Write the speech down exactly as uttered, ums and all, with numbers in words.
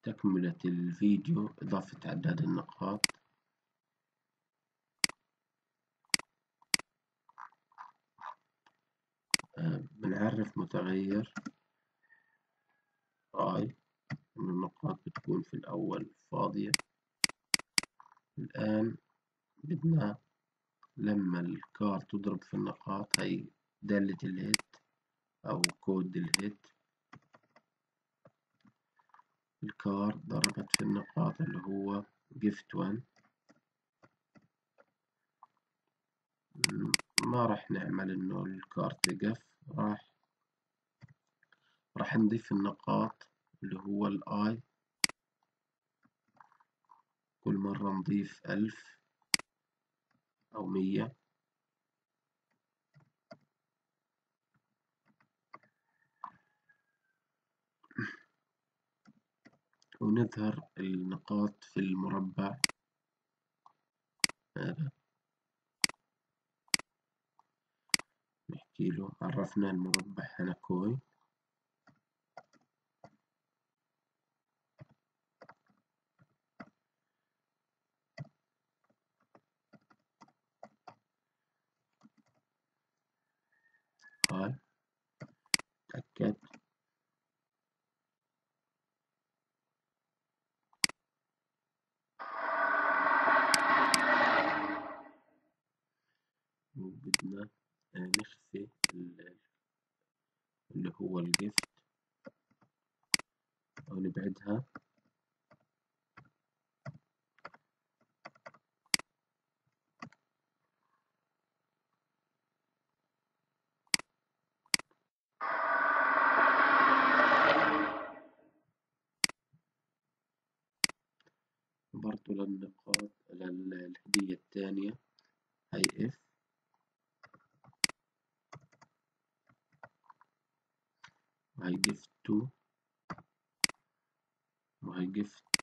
تكملة الفيديو إضافة عداد النقاط. آه، بنعرف متغير I، النقاط بتكون في الأول فاضية. الآن بدنا لما الكار تضرب في النقاط، هي دالة الهيت أو كود الهيت، الكار ضربت في النقاط اللي هو gift one. ما راح نعمل إنه الكار تقف، راح راح نضيف النقاط اللي هو الآي. كل مرة نضيف ألف أو مية، ونظهر النقاط في المربع هذا. نحكي له عرفنا المربع هنا كوي. هاي تأكد. وبدنا نخفي اللي هو الجفت أو نبعدها. برضو للنقاط للهدية الثانية هي اف، وهي جفت تو، وهي جفت